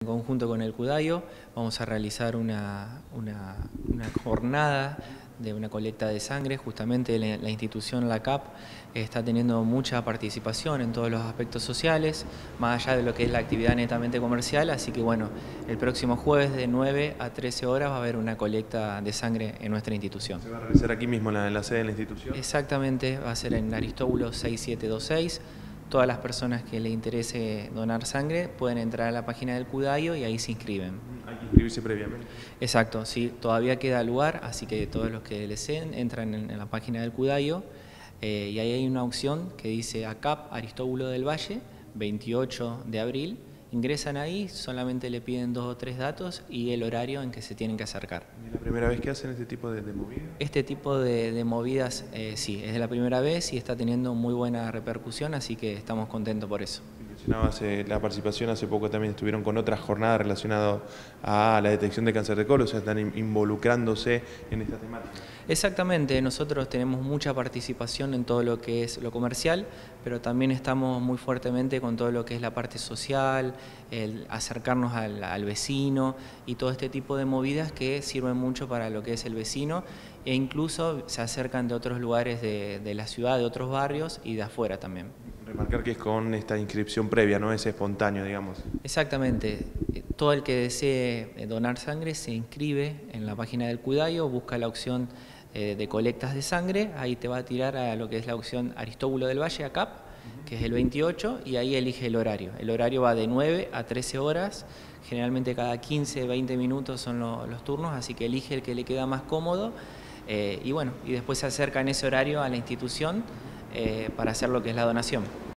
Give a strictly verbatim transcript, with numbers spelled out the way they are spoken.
En conjunto con el Cudayo vamos a realizar una, una, una jornada de una colecta de sangre. Justamente la, la institución, la C A P, está teniendo mucha participación en todos los aspectos sociales, más allá de lo que es la actividad netamente comercial, así que bueno, el próximo jueves de nueve a trece horas va a haber una colecta de sangre en nuestra institución. ¿Se va a realizar aquí mismo en la, en la sede de la institución? Exactamente, va a ser en Aristóbulo seis siete dos seis. Todas las personas que les interese donar sangre pueden entrar a la página del Cudayo y ahí se inscriben. Hay que inscribirse previamente. Exacto, sí, todavía queda lugar, así que todos los que deseen entran en, en la página del Cudayo eh, y ahí hay una opción que dice A C A P Aristóbulo del Valle, veintiocho de abril. Ingresan ahí, solamente le piden dos o tres datos y el horario en que se tienen que acercar. ¿Es la primera vez que hacen este tipo de, de movidas? Este tipo de, de movidas, eh, sí, es la primera vez y está teniendo muy buena repercusión, así que estamos contentos por eso. Mencionabas eh, la participación, hace poco también estuvieron con otras jornadas relacionadas a la detección de cáncer de colon, o sea, están involucrándose en esta temática. Exactamente, nosotros tenemos mucha participación en todo lo que es lo comercial, pero también estamos muy fuertemente con todo lo que es la parte social, el acercarnos al, al vecino y todo este tipo de movidas que sirven mucho para lo que es el vecino e incluso se acercan de otros lugares de, de la ciudad, de otros barrios y de afuera también. Remarcar que es con esta inscripción previa, no es espontáneo, digamos. Exactamente, todo el que desee donar sangre se inscribe en la página del Cudayo, busca la opción eh, de colectas de sangre, ahí te va a tirar a lo que es la opción Aristóbulo del Valle, A C A P, que es el veintiocho, y ahí elige el horario. El horario va de nueve a trece horas, generalmente cada quince, veinte minutos son lo, los turnos, así que elige el que le queda más cómodo, eh, y bueno, y después se acerca en ese horario a la institución eh, para hacer lo que es la donación.